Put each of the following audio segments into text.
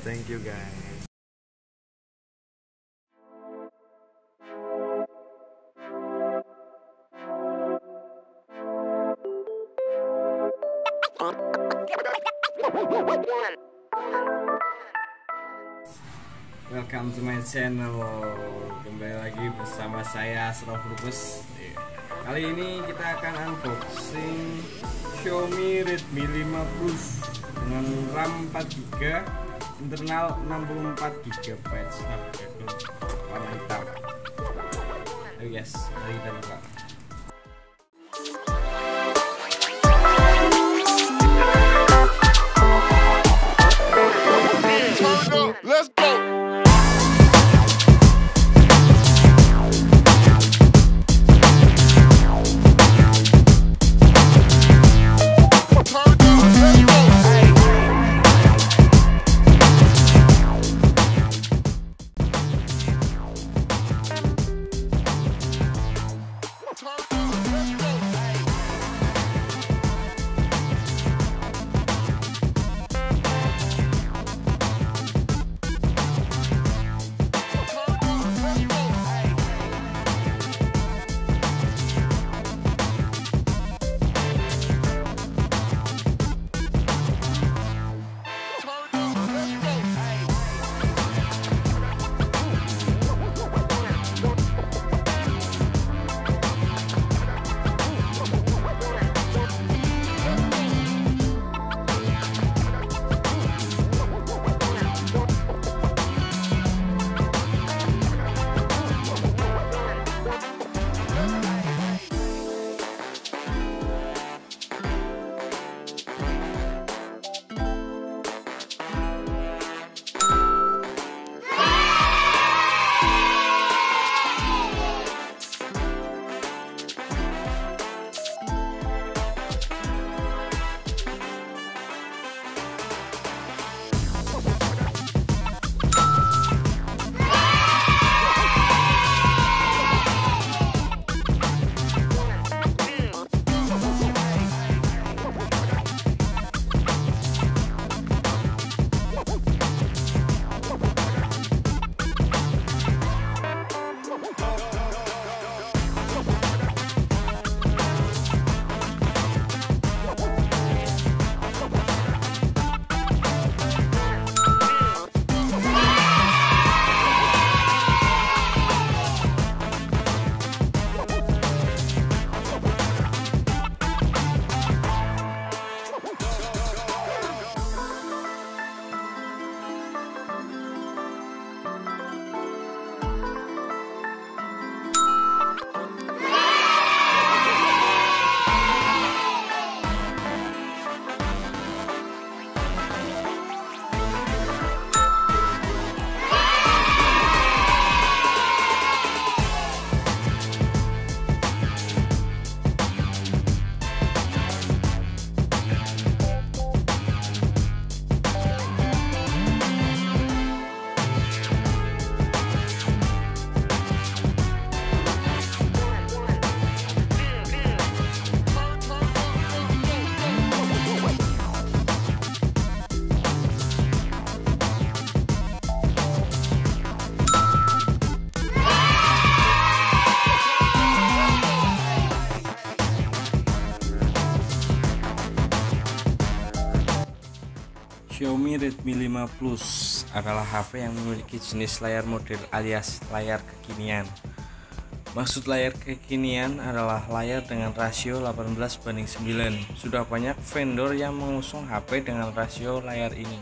Thank you guys. Welcome to my channel. Kembali lagi bersama saya Asraf Lupus. Kali ini kita akan unboxing Xiaomi Redmi 5 Plus dengan RAM 4GB, internal 64GB, Snapdragon warna hitam. Ayo guys, mari kita buka. Let's go. Xiaomi Redmi 5 Plus adalah HP yang memiliki jenis layar model alias layar kekinian. Maksud layar kekinian adalah layar dengan rasio 18:9. Sudah banyak vendor yang mengusung HP dengan rasio layar ini.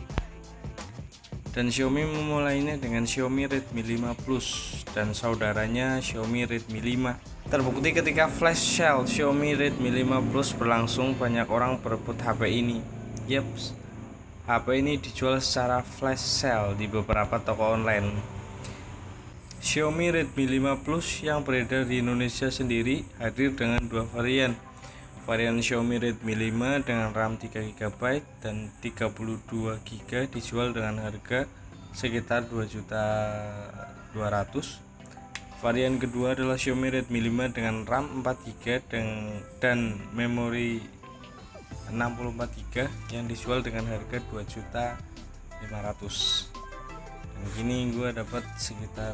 Dan Xiaomi memulainya dengan Xiaomi Redmi 5 Plus dan saudaranya Xiaomi Redmi 5. Terbukti ketika flash sale Xiaomi Redmi 5 Plus berlangsung, banyak orang berebut HP ini. Yeps, HP ini dijual secara flash sale di beberapa toko online. Xiaomi Redmi 5 Plus yang beredar di Indonesia sendiri hadir dengan dua varian. Varian Xiaomi Redmi 5 dengan RAM 3GB dan 32GB dijual dengan harga sekitar 2.200.000. Varian kedua adalah Xiaomi Redmi 5 dengan RAM 4GB dan memori 64GB yang dijual dengan harga 2.500.000. dan gini gue dapat sekitar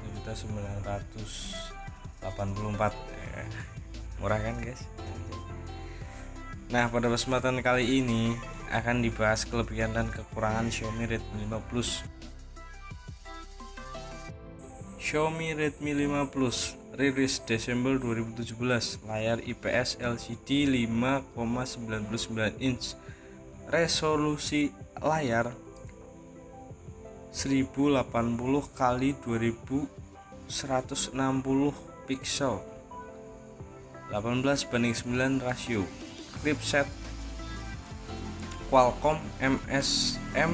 1.984.000. Murah kan guys. Nah, pada kesempatan kali ini akan dibahas kelebihan dan kekurangan Xiaomi Redmi 5 Plus. Xiaomi Redmi 5 Plus rilis Desember 2017, layar IPS LCD 5,99 inch, resolusi layar 1080 x 2160 pixel, 18:9 rasio, chipset Qualcomm MSM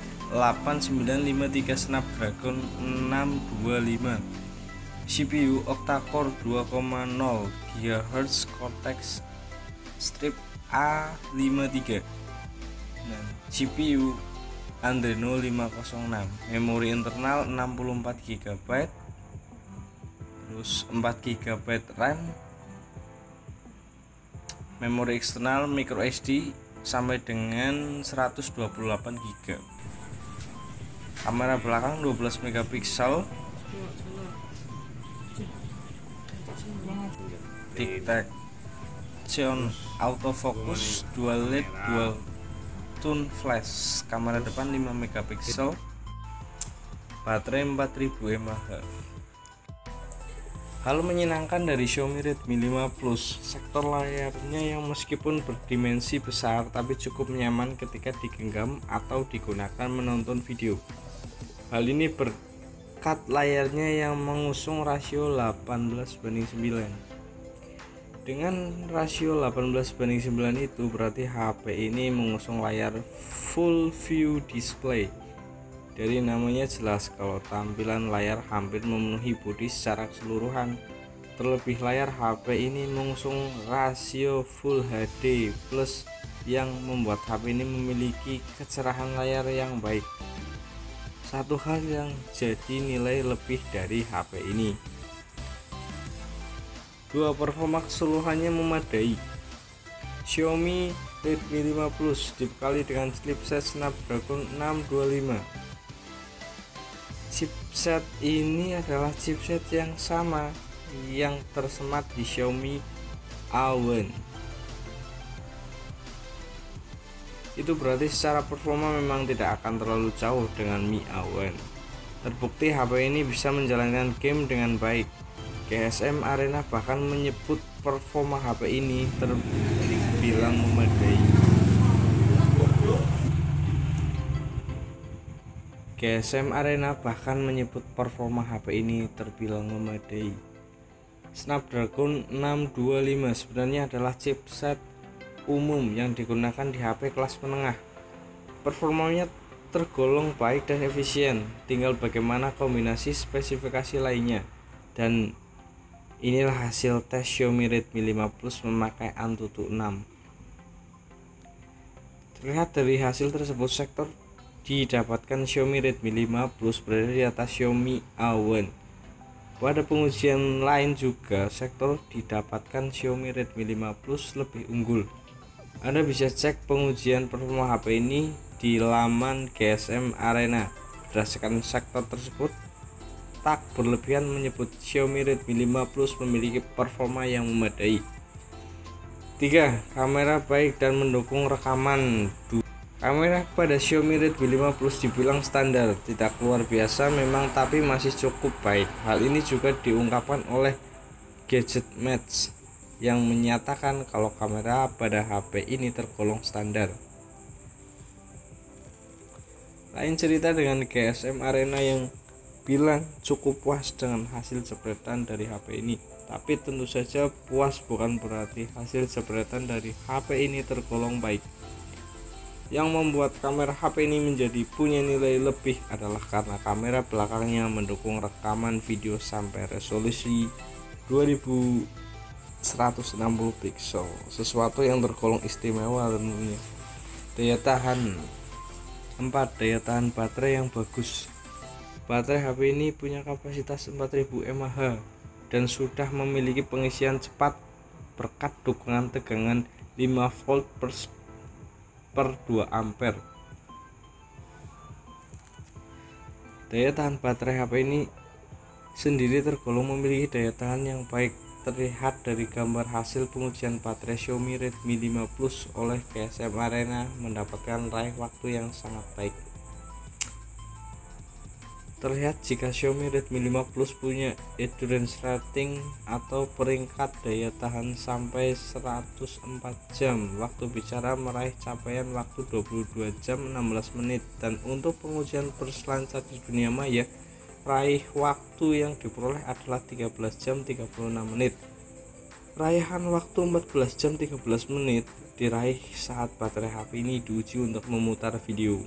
8953 Snapdragon 625, CPU octa-core 2,0 GHz Cortex Strip A53, dan GPU Adreno 506, memori internal 64 GB, terus 4 GB RAM, memori eksternal micro SD sampai dengan 128 GB. Kamera belakang 12 megapiksel, detection autofocus, dual LED dual tone flash, kamera depan 5 megapiksel, baterai 4000 mAh. Hal menyenangkan dari Xiaomi Redmi 5 Plus, sektor layarnya yang meskipun berdimensi besar tapi cukup nyaman ketika digenggam atau digunakan menonton video. Hal ini berkat layarnya yang mengusung rasio 18:9. Dengan rasio 18:9 itu berarti HP ini mengusung layar full view display. Dari namanya jelas kalau tampilan layar hampir memenuhi bodi secara keseluruhan. Terlebih layar HP ini mengusung rasio Full HD Plus yang membuat HP ini memiliki kecerahan layar yang baik. Satu hal yang jadi nilai lebih dari HP ini. Dua, performa keseluruhannya memadai. Xiaomi Redmi 5 Plus dibekali dengan chipset Snapdragon 625. Chipset ini adalah chipset yang sama yang tersemat di Xiaomi A1. Itu berarti secara performa memang tidak akan terlalu jauh dengan Mi A1. Terbukti HP ini bisa menjalankan game dengan baik. GSM Arena bahkan menyebut performa HP ini terbilang memadai. GSM Arena bahkan menyebut performa HP ini terbilang memadai. Snapdragon 625 sebenarnya adalah chipset umum yang digunakan di HP kelas menengah. Performanya tergolong baik dan efisien, tinggal bagaimana kombinasi spesifikasi lainnya. Dan inilah hasil tes Xiaomi Redmi 5 Plus memakai Antutu 6. Terlihat dari hasil tersebut, sektor didapatkan Xiaomi Redmi 5 Plus berada di atas Xiaomi A1. Pada pengujian lain juga, sektor didapatkan Xiaomi Redmi 5 Plus lebih unggul. Anda bisa cek pengujian performa HP ini di laman GSM Arena. Berdasarkan sektor tersebut, tak berlebihan menyebut Xiaomi Redmi 5 Plus memiliki performa yang memadai. 3. Kamera baik dan mendukung rekaman. Kamera pada Xiaomi Redmi 5 Plus dibilang standar, tidak luar biasa memang, tapi masih cukup baik. Hal ini juga diungkapkan oleh Gadget Match yang menyatakan kalau kamera pada HP ini tergolong standar. Lain cerita dengan GSM Arena yang bilang cukup puas dengan hasil jepretan dari HP ini. Tapi tentu saja puas bukan berarti hasil jepretan dari HP ini tergolong baik. Yang membuat kamera HP ini menjadi punya nilai lebih adalah karena kamera belakangnya mendukung rekaman video sampai resolusi 2160 pixel, sesuatu yang tergolong istimewa tentunya. Daya tahan. 4. Daya tahan baterai yang bagus. Baterai HP ini punya kapasitas 4000 mAh dan sudah memiliki pengisian cepat berkat dukungan tegangan 5 volt per 2 ampere. Daya tahan baterai HP ini sendiri tergolong memiliki daya tahan yang baik, terlihat dari gambar hasil pengujian baterai Xiaomi Redmi 5 Plus oleh GSM Arena mendapatkan raih waktu yang sangat baik. Terlihat jika Xiaomi Redmi 5 Plus punya endurance rating atau peringkat daya tahan sampai 104 jam, waktu bicara meraih capaian waktu 22 jam 16 menit, dan untuk pengujian berselancar di dunia maya, raih waktu yang diperoleh adalah 13 jam 36 menit. Raihan waktu 14 jam 13 menit diraih saat baterai HP ini diuji untuk memutar video.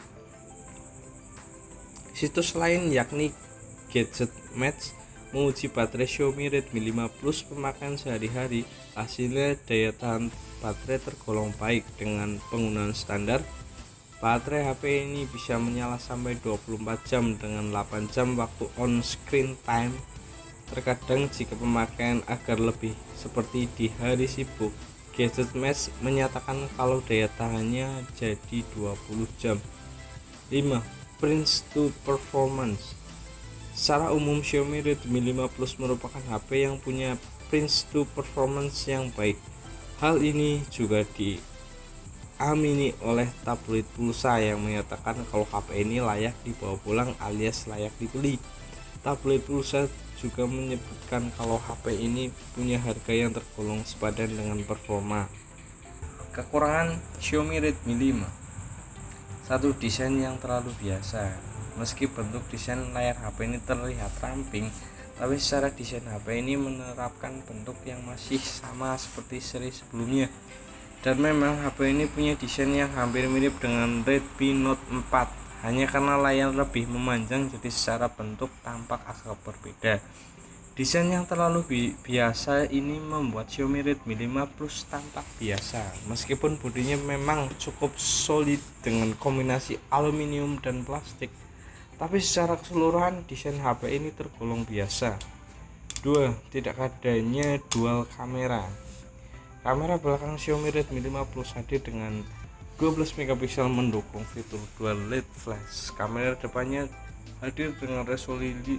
Situs lain yakni Gadget Match menguji baterai Xiaomi Redmi 5 Plus pemakaian sehari-hari. Hasilnya daya tahan baterai tergolong baik. Dengan penggunaan standar, baterai HP ini bisa menyala sampai 24 jam dengan 8 jam waktu on screen time. Terkadang jika pemakaian agar lebih seperti di hari sibuk, Gadget Match menyatakan kalau daya tahannya jadi 20 jam. 5. Prince to Performance. Secara umum Xiaomi Redmi 5 Plus merupakan HP yang punya Prince to Performance yang baik. Hal ini juga diamini oleh tabloid pulsa yang menyatakan kalau HP ini layak dibawa pulang alias layak dibeli. Tabloid pulsa juga menyebutkan kalau HP ini punya harga yang tergolong sepadan dengan performa. Kekurangan Xiaomi Redmi 5: satu, desain yang terlalu biasa. Meski bentuk desain layar HP ini terlihat ramping, tapi secara desain HP ini menerapkan bentuk yang masih sama seperti seri sebelumnya. Dan memang HP ini punya desain yang hampir mirip dengan Redmi Note 4, hanya karena layar lebih memanjang, jadi secara bentuk tampak agak berbeda. Desain yang terlalu biasa ini membuat Xiaomi Redmi 5 Plus tampak biasa, meskipun bodinya memang cukup solid dengan kombinasi aluminium dan plastik, tapi secara keseluruhan desain HP ini tergolong biasa. 2. Tidak adanya dual kamera. Kamera belakang Xiaomi Redmi 5 Plus hadir dengan 12 megapiksel mendukung fitur dual LED flash. Kamera depannya hadir dengan resolusi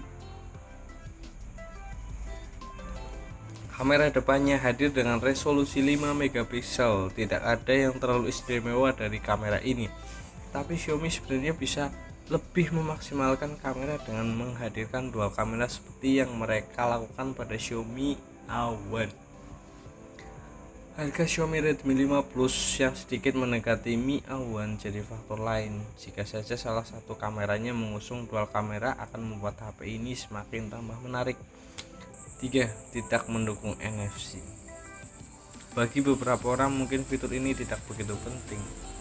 5 megapiksel. Tidak ada yang terlalu istimewa dari kamera ini, tapi Xiaomi sebenarnya bisa lebih memaksimalkan kamera dengan menghadirkan dual kamera seperti yang mereka lakukan pada Xiaomi A1. Harga Xiaomi Redmi 5 Plus yang sedikit mendekati Mi A1 jadi faktor lain. Jika saja salah satu kameranya mengusung dual kamera akan membuat HP ini semakin tambah menarik. 3. Tidak mendukung NFC. Bagi beberapa orang mungkin fitur ini tidak begitu penting,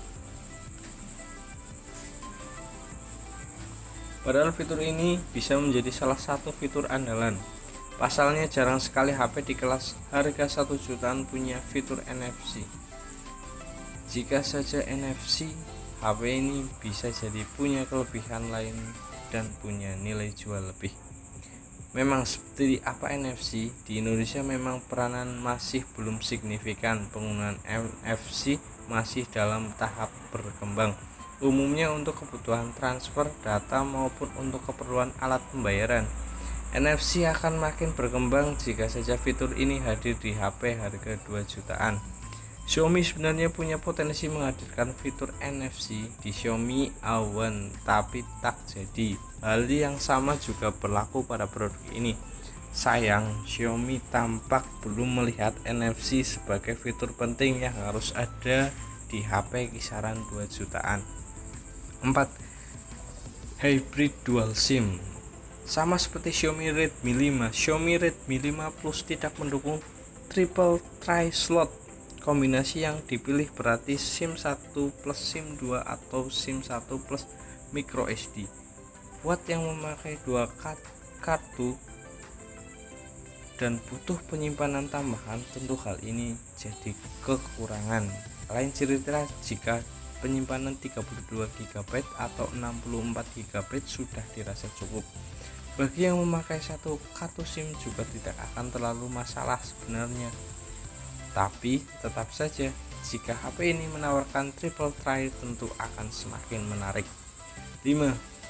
padahal fitur ini bisa menjadi salah satu fitur andalan. Pasalnya jarang sekali HP di kelas harga 1 jutaan punya fitur NFC. Jika saja NFC, HP ini bisa jadi punya kelebihan lain dan punya nilai jual lebih. Memang seperti apa NFC, di Indonesia memang peranan masih belum signifikan. Penggunaan NFC masih dalam tahap berkembang, umumnya untuk kebutuhan transfer data maupun untuk keperluan alat pembayaran. NFC akan makin berkembang jika saja fitur ini hadir di HP harga 2 jutaan. Xiaomi sebenarnya punya potensi menghadirkan fitur NFC di Xiaomi A1, tapi tak jadi. Hal yang sama juga berlaku pada produk ini. Sayang, Xiaomi tampak belum melihat NFC sebagai fitur penting yang harus ada di HP kisaran 2 jutaan. 4. Hybrid dual SIM. Sama seperti Xiaomi Redmi 5, Xiaomi Redmi 5 Plus tidak mendukung triple try slot. Kombinasi yang dipilih berarti SIM 1 plus SIM 2 atau SIM 1 plus micro SD. Buat yang memakai dua kartu dan butuh penyimpanan tambahan, tentu hal ini jadi kekurangan. Lain cerita jika penyimpanan 32 GB atau 64 GB sudah dirasa cukup. Bagi yang memakai satu kartu SIM juga tidak akan terlalu masalah sebenarnya. Tapi tetap saja jika HP ini menawarkan triple try tentu akan semakin menarik. 5.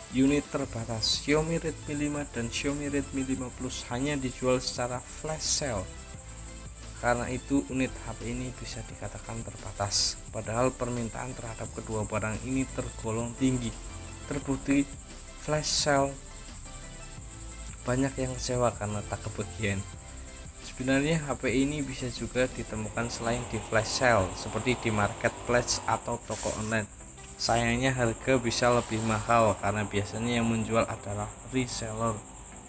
unit terbatas. Xiaomi Redmi 5 dan Xiaomi Redmi 5 Plus hanya dijual secara flash sale. Karena itu unit HP ini bisa dikatakan terbatas, padahal permintaan terhadap kedua barang ini tergolong tinggi. Terbukti flash sale banyak yang kecewa karena tak kebagian. Sebenarnya HP ini bisa juga ditemukan selain di flash sale seperti di marketplace atau toko online. Sayangnya harga bisa lebih mahal karena biasanya yang menjual adalah reseller.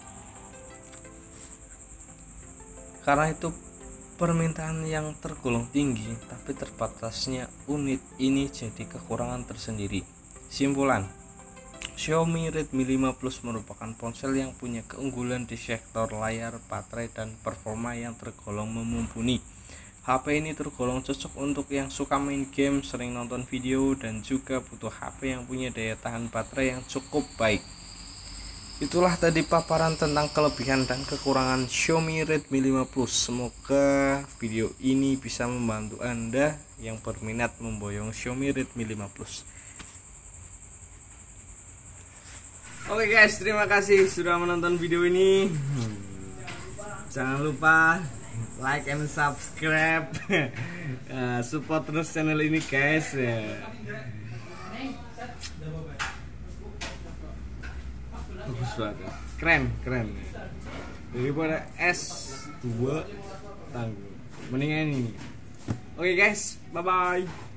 Karena itu permintaan yang tergolong tinggi, tapi terbatasnya unit ini jadi kekurangan tersendiri. Simpulan, Xiaomi Redmi 5 Plus merupakan ponsel yang punya keunggulan di sektor layar, baterai, dan performa yang tergolong mumpuni. HP ini tergolong cocok untuk yang suka main game, sering nonton video, dan juga butuh HP yang punya daya tahan baterai yang cukup baik. Itulah tadi paparan tentang kelebihan dan kekurangan Xiaomi Redmi 5 Plus. Semoga video ini bisa membantu Anda yang berminat memboyong Xiaomi Redmi 5 Plus. Oke guys, terima kasih sudah menonton video ini. Jangan lupa like and subscribe. Support terus channel ini guys. Bagus banget, keren daripada S2 tangguh, mendingan ini. Oke guys, bye bye.